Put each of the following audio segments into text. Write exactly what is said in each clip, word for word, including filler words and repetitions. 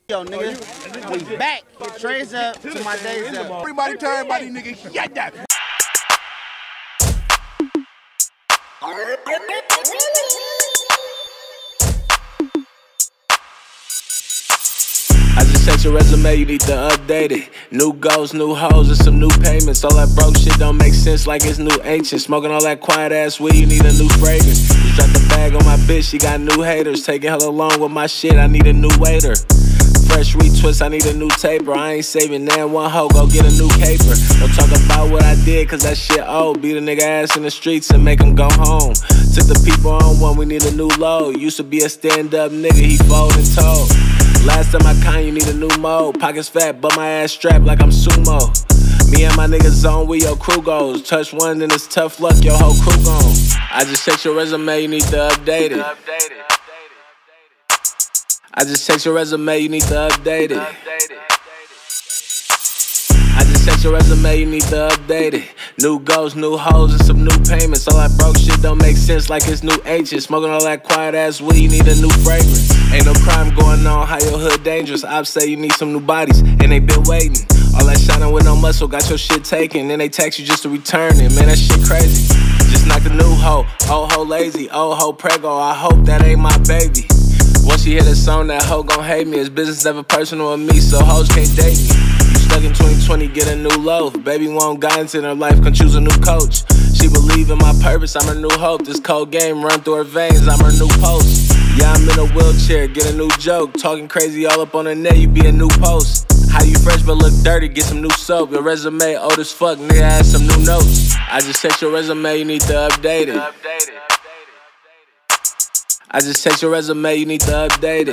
Yo, nigga, we back. Trace up to my days up. Everybody tell everybody, nigga, yeah, yeah. I just checked your resume, you need to update it. New goals, new hoes, and some new payments. All that broke shit don't make sense like it's new ancient. Smoking all that quiet ass weed, you need a new fragrance. Just dropped the bag on my bitch, she got new haters. Taking hella long with my shit, I need a new waiter. Fresh retwist, I need a new taper. I ain't saving that one hoe, go get a new caper. Don't talk about what I did, cause that shit old. Beat a nigga ass in the streets and make him go home. Took the people on one, we need a new load. Used to be a stand-up nigga, he fold and told. Last time I con, you need a new mode. Pockets fat, but my ass strapped like I'm sumo. Me and my niggas on where your crew goes. Touch one, then it's tough luck, your whole crew gone. I just checked your resume, you need to update it. I just checked your resume, you need to update it. I just checked your resume, you need to update it. New goals, new hoes, and some new payments. All that broke shit don't make sense like it's new ancient. Smoking all that quiet ass weed, you need a new fragrance. Ain't no crime going on, how your hood dangerous. Ops say you need some new bodies, and they been waiting. All that shining with no muscle, got your shit taken. Then they text you just to return it, man, that shit crazy. Just knocked a new hoe, old hoe lazy, old hoe prego. I hope that ain't my baby. Once she hear the song, that hoe gon' hate me. It's business never personal with me, so hoes can't date me. You stuck in twenty twenty, get a new loaf. Baby want guidance in her life, can choose a new coach. She believe in my purpose, I'm her new hope. This cold game run through her veins, I'm her new post. Yeah, I'm in a wheelchair, get a new joke. Talking crazy all up on the net, you be a new post. How you fresh but look dirty, get some new soap. Your resume old as fuck, nigga, add some new notes. I just checked your resume, you need to update it. I just checked your resume, you need to update it.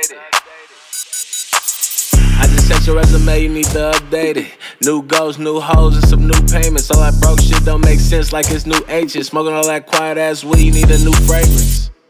I just checked your resume, you need to update it. New goals, new hoes, and some new payments. All that broke shit don't make sense like it's new ancient. Smoking all that quiet ass weed, you need a new fragrance.